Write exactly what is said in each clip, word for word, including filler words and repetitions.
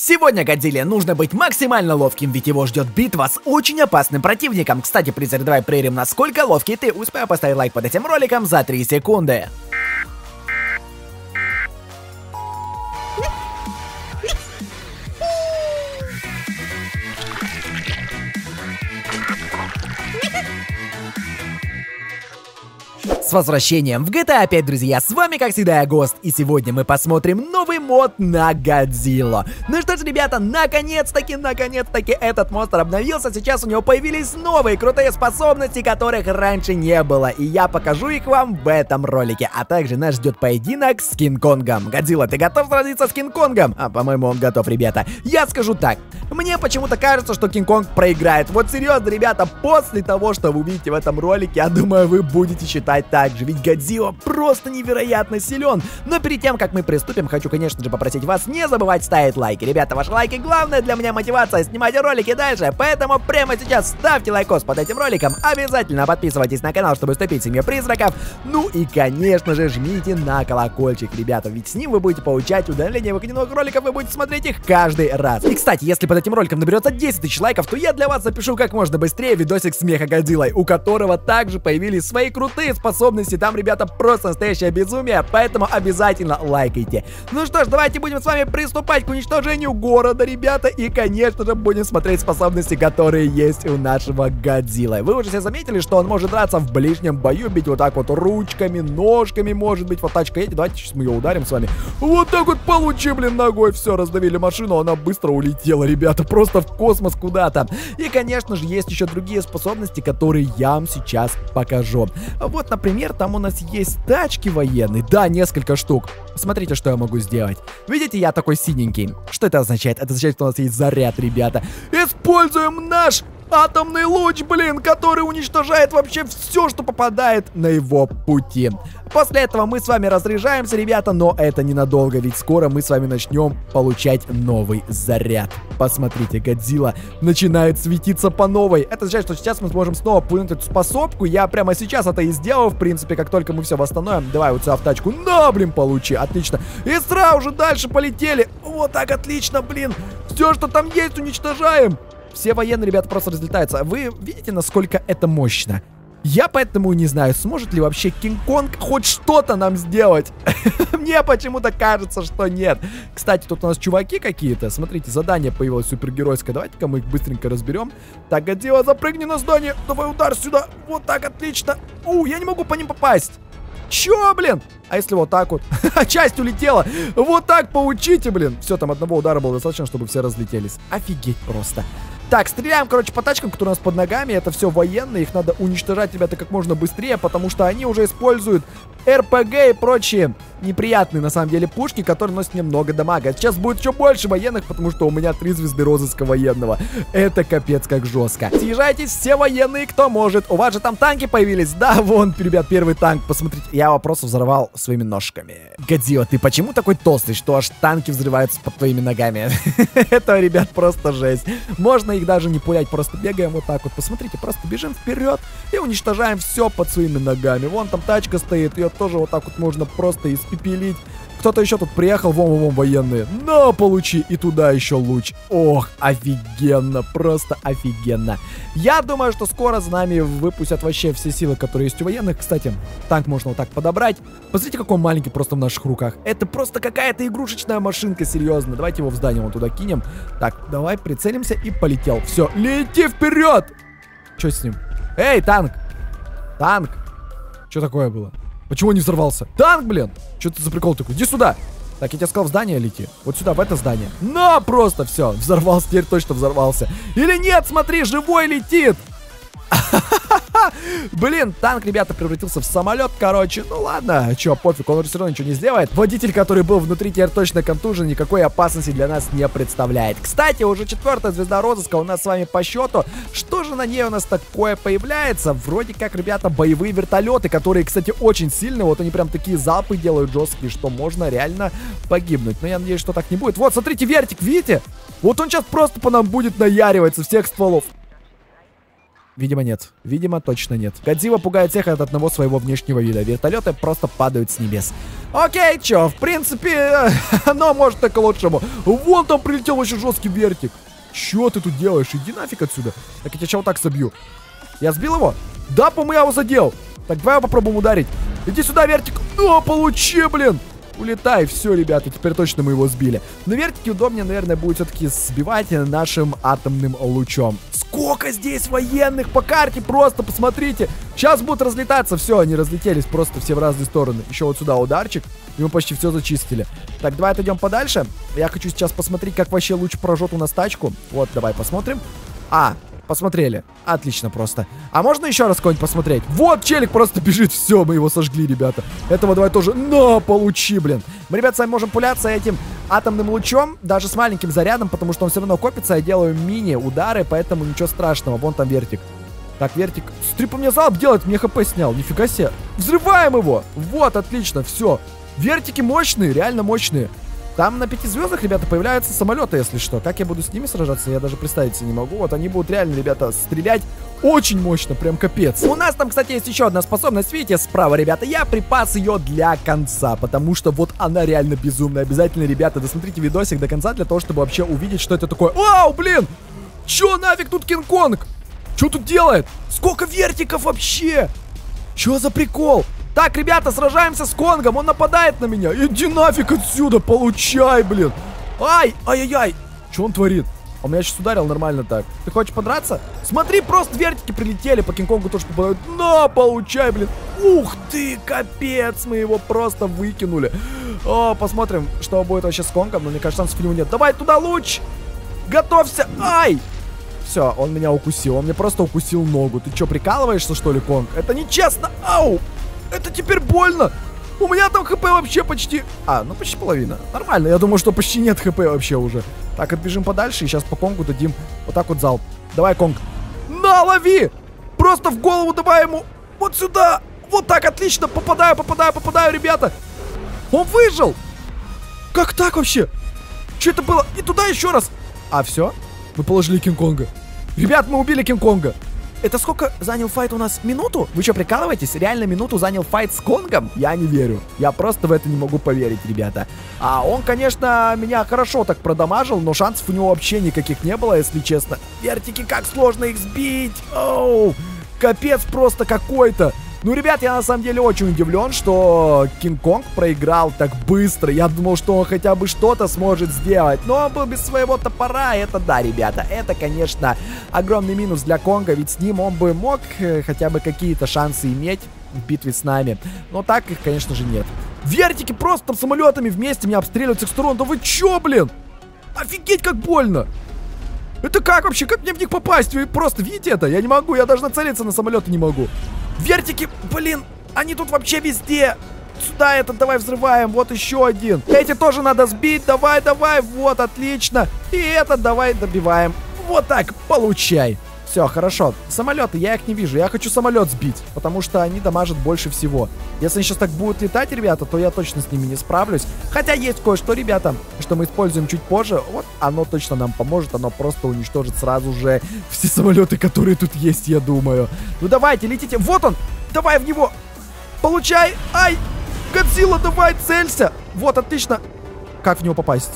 Сегодня Годзилле нужно быть максимально ловким, ведь его ждет битва с очень опасным противником. Кстати, Призер, давай проверим, насколько ловкий ты. Успей поставить лайк под этим роликом за три секунды. С возвращением в джи ти эй пять, друзья, с вами как всегда я Гост, и сегодня мы посмотрим новый мод на Годзиллу. Ну что ж, ребята, наконец-таки, наконец-таки этот монстр обновился, сейчас у него появились новые крутые способности, которых раньше не было, и я покажу их вам в этом ролике, а также нас ждет поединок с Кинг-Конгом. Годзилла, ты готов сразиться с Кинг-Конгом? А, по-моему, он готов, ребята. Я скажу так, мне почему-то кажется, что Кинг-Конг проиграет. Вот серьезно, ребята, после того, что вы увидите в этом ролике, я думаю, вы будете считать так же, ведь Годзилла просто невероятно силен. Но перед тем, как мы приступим, хочу, конечно же, попросить вас не забывать ставить лайки. Ребята, ваши лайки главное для меня мотивация снимать ролики дальше, поэтому прямо сейчас ставьте лайкос под этим роликом, обязательно подписывайтесь на канал, чтобы вступить в семью призраков, ну и, конечно же, жмите на колокольчик, ребята, ведь с ним вы будете получать удаление выходных роликов, вы будете смотреть их каждый раз. И, кстати, если под этим роликом наберется десять тысяч лайков, то я для вас запишу как можно быстрее видосик с Мехагодзиллой, у которого также появились свои крутые способности. Там, ребята, просто настоящее безумие, поэтому обязательно лайкайте. Ну что ж, давайте будем с вами приступать к уничтожению города, ребята, и, конечно же, будем смотреть способности, которые есть у нашего Годзиллы. Вы уже все заметили, что он может драться в ближнем бою, бить вот так вот ручками, ножками, может быть, вот тачка едет, давайте сейчас мы ее ударим с вами. Вот так вот получи, блин, ногой, все, раздавили машину, она быстро улетела, ребята, просто в космос куда-то. И, конечно же, есть еще другие способности, которые я вам сейчас покажу. Вот, например, там у нас есть тачки военные, да, несколько штук. Смотрите, что я могу сделать. Видите, я такой синенький. Что это означает? Это означает, что у нас есть заряд, ребята. Используем наш атомный луч, блин, который уничтожает вообще все, что попадает на его пути. После этого мы с вами разряжаемся, ребята, но это ненадолго, ведь скоро мы с вами начнем получать новый заряд. Посмотрите, Годзилла начинает светиться по новой. Это означает, что сейчас мы сможем снова пульнуть эту способку. Я прямо сейчас это и сделал, в принципе, как только мы все восстановим. Давай вот сюда в тачку. На, блин, получи, отлично. И сразу же дальше полетели. Вот так, отлично, блин. Все, что там есть, уничтожаем. Все военные, ребята, просто разлетаются. Вы видите, насколько это мощно? Я поэтому не знаю, сможет ли вообще Кинг-Конг хоть что-то нам сделать. Мне почему-то кажется, что нет. Кстати, тут у нас чуваки какие-то. Смотрите, задание появилось супергеройское. Давайте-ка мы их быстренько разберем. Так, Годзилла, запрыгни на здание. Давай удар сюда. Вот так, отлично. У, я не могу по ним попасть. Чё, блин? А если вот так вот? Часть улетела. Вот так поучите, блин. Все, там одного удара было достаточно, чтобы все разлетелись. Офигеть просто. Так, стреляем, короче, по тачкам, которые у нас под ногами. Это все военные, их надо уничтожать, ребята, как можно быстрее, потому что они уже используют эр пэ гэ и прочие неприятные, на самом деле, пушки, которые носят немного дамага. Сейчас будет еще больше военных, потому что у меня три звезды розыска военного. Это капец как жестко. Съезжайтесь все военные, кто может. У вас же там танки появились? Да, вон, ребят, первый танк, посмотрите. Я его просто взорвал своими ножками. Годзилла, ты почему такой толстый, что аж танки взрываются под твоими ногами? Это, ребят, просто жесть. Можно их даже не пулять, просто бегаем вот так вот. Посмотрите, просто бежим вперед и уничтожаем все под своими ногами. Вон там тачка стоит, ее тоже вот так вот можно просто испепелить. Кто-то еще тут приехал, вон-вон военные. На, получи, и туда еще луч. Ох, офигенно, просто офигенно. Я думаю, что скоро с нами выпустят вообще все силы, которые есть у военных. Кстати, танк можно вот так подобрать. Посмотрите, какой он маленький просто в наших руках. Это просто какая-то игрушечная машинка, серьезно. Давайте его в здание вон туда кинем. Так, давай прицелимся и полетел. Все, лети вперед! Что с ним? Эй, танк! Танк! Что такое было? Почему он не взорвался? Танк, блин! Что это за прикол такой? Иди сюда! Так, я тебе сказал, в здание лети. Вот сюда, в это здание. На, просто все. Взорвался, теперь точно взорвался. Или нет, смотри, живой летит! Блин, танк, ребята, превратился в самолет, короче. Ну ладно, чё, пофиг, он все равно ничего не сделает. Водитель, который был внутри, теперь точно контужен, никакой опасности для нас не представляет. Кстати, уже четвертая звезда розыска у нас с вами по счету. Что же на ней у нас такое появляется? Вроде как, ребята, боевые вертолеты, которые, кстати, очень сильные. Вот они прям такие залпы делают жесткие, что можно реально погибнуть. Но я надеюсь, что так не будет. Вот, смотрите, вертик, видите? Вот он сейчас просто по нам будет наяривать со всех стволов. Видимо, нет. Видимо, точно нет. Годзилла пугает всех от одного своего внешнего вида. Вертолеты просто падают с небес. Окей, чё, в принципе, оно может так к лучшему. Вон там прилетел очень жесткий вертик. Чё ты тут делаешь? Иди нафиг отсюда. Так я тебя чего так собью? Я сбил его? Да, по-моему, я его задел. Так, давай попробуем ударить. Иди сюда, вертик. О, получи, блин. Улетай, все, ребята, теперь точно мы его сбили. Но вертики удобнее, наверное, будет все-таки сбивать нашим атомным лучом. Сколько здесь военных по карте, просто посмотрите. Сейчас будут разлетаться, все, они разлетелись просто все в разные стороны. Еще вот сюда ударчик, и мы почти все зачистили. Так, давай отойдем подальше. Я хочу сейчас посмотреть, как вообще луч прожжет у нас тачку. Вот, давай посмотрим. А, посмотрели. Отлично просто. А можно еще раз кого-нибудь посмотреть? Вот, челик просто бежит. Все, мы его сожгли, ребята. Этого давай тоже. На, получи, блин. Мы, ребят, с вами можем пуляться этим атомным лучом, даже с маленьким зарядом, потому что он все равно копится. Я делаю мини-удары, поэтому ничего страшного. Вон там вертик. Так, вертик. Смотри, по мне залп делает, мне хп снял. Нифига себе. Взрываем его. Вот, отлично, все. Вертики мощные, реально мощные. Там на пяти звездах, ребята, появляются самолеты, если что. Как я буду с ними сражаться, я даже представить себе не могу. Вот они будут реально, ребята, стрелять очень мощно, прям капец. У нас там, кстати, есть еще одна способность. Видите, справа, ребята, я припас ее для конца, потому что вот она реально безумная. Обязательно, ребята, досмотрите видосик до конца для того, чтобы вообще увидеть, что это такое. Вау, блин! Че нафиг тут Кинг-Конг? Че тут делает? Сколько вертиков вообще? Че за прикол? Так, ребята, сражаемся с Конгом, он нападает на меня. Иди нафиг отсюда, получай, блин. Ай, ай-яй-яй. Что он творит? Он меня сейчас ударил нормально так. Ты хочешь подраться? Смотри, просто вертики прилетели, по Кинг-Конгу тоже попадают. На, получай, блин. Ух ты, капец, мы его просто выкинули. О, посмотрим, что будет вообще с Конгом. Но мне кажется, шансов у него нет. Давай туда луч. Готовься. Ай. Все, он меня укусил, он мне просто укусил ногу. Ты что, прикалываешься, что ли, Конг? Это нечестно. Ау. Это теперь больно. У меня там хп вообще почти... А, ну почти половина. Нормально, я думаю, что почти нет хп вообще уже. Так, отбежим подальше и сейчас по Конгу дадим вот так вот залп. Давай, Конг. На, лови! Просто в голову давай ему. Вот сюда. Вот так, отлично. Попадаю, попадаю, попадаю, ребята. Он выжил. Как так вообще? Что это было? И туда еще раз. А, все? Мы положили Кинг-Конга. Ребят, мы убили Кинг-Конга. Это сколько занял файт у нас? Минуту? Вы что, прикалываетесь? Реально минуту занял файт с Конгом? Я не верю. Я просто в это не могу поверить, ребята. А он, конечно, меня хорошо так продамажил, но шансов у него вообще никаких не было, если честно. Вертики, как сложно их сбить. Оу, капец просто какой-то. Ну, ребят, я на самом деле очень удивлен, что Кинг-Конг проиграл так быстро. Я думал, что он хотя бы что-то сможет сделать. Но он был без своего топора. Это да, ребята, это, конечно, огромный минус для Конга. Ведь с ним он бы мог хотя бы какие-то шансы иметь в битве с нами. Но так их, конечно же, нет. Вертики просто там самолетами вместе меня обстреливают с их сторон. Да вы чё, блин? Офигеть, как больно! Это как вообще? Как мне в них попасть? Вы просто видите это? Я не могу, я даже нацелиться на самолеты не могу. Вертики, блин, они тут вообще везде. Сюда этот давай взрываем, вот еще один. Эти тоже надо сбить, давай, давай, вот, отлично. И этот давай добиваем. Вот так, получай. Все, хорошо. Самолеты, я их не вижу, я хочу самолет сбить, потому что они дамажат больше всего. Если они сейчас так будут летать, ребята, то я точно с ними не справлюсь. Хотя есть кое-что, ребята, что мы используем чуть позже. Вот оно точно нам поможет, оно просто уничтожит сразу же все самолеты, которые тут есть, я думаю. Ну давайте, летите, вот он, давай в него. Получай, ай, Годзилла, давай, целься. Вот, отлично. Как в него попасть?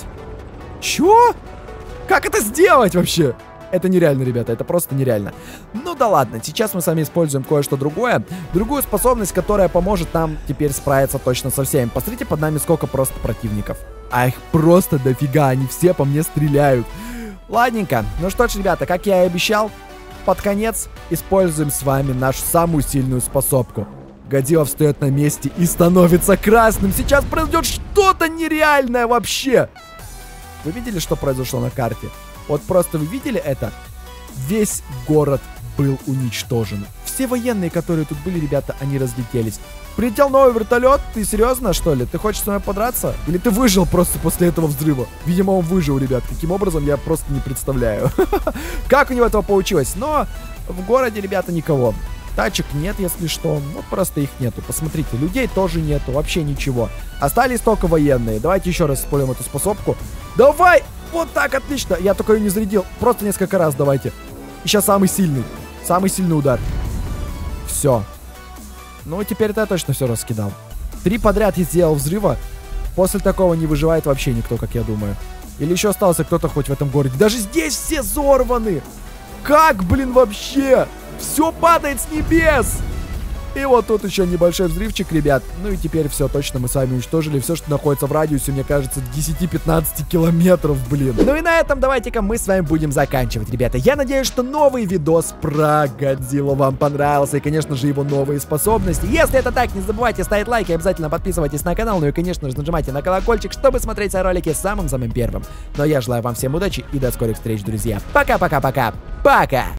Чё? Как это сделать вообще? Это нереально, ребята, это просто нереально. Ну да ладно, сейчас мы с вами используем кое-что другое. Другую способность, которая поможет нам теперь справиться точно со всеми. Посмотрите под нами сколько просто противников. А их просто дофига, они все по мне стреляют. Ладненько, ну что ж, ребята, как я и обещал, под конец используем с вами нашу самую сильную способку. Годзилла встает на месте и становится красным. Сейчас произойдет что-то нереальное вообще. Вы видели, что произошло на карте? Вот просто вы видели это? Весь город был уничтожен. Все военные, которые тут были, ребята, они разлетелись. Прилетел новый вертолет? Ты серьезно, что ли? Ты хочешь с вами подраться? Или ты выжил просто после этого взрыва? Видимо, он выжил, ребят. Каким образом, я просто не представляю. Как у него этого получилось? Но в городе, ребята, никого. Тачек нет, если что. Ну, просто их нету. Посмотрите, людей тоже нету. Вообще ничего. Остались только военные. Давайте еще раз используем эту способку. Давай! Вот так, отлично. Я только ее не зарядил. Просто несколько раз давайте. И сейчас самый сильный. Самый сильный удар. Все. Ну, теперь-то я точно все раскидал. Три подряд я сделал взрыва. После такого не выживает вообще никто, как я думаю. Или еще остался кто-то хоть в этом городе. Даже здесь все взорваны. Как, блин, вообще? Все падает с небес. И вот тут еще небольшой взрывчик, ребят. Ну и теперь все, точно мы с вами уничтожили все, что находится в радиусе, мне кажется, десять-пятнадцать километров, блин. Ну и на этом давайте-ка мы с вами будем заканчивать, ребята. Я надеюсь, что новый видос про Годзиллу вам понравился. И, конечно же, его новые способности. Если это так, не забывайте ставить лайки, обязательно подписывайтесь на канал. Ну и, конечно же, нажимайте на колокольчик, чтобы смотреть свои ролики самым-самым первым. Ну а я желаю вам всем удачи и до скорых встреч, друзья. Пока-пока-пока. Пока!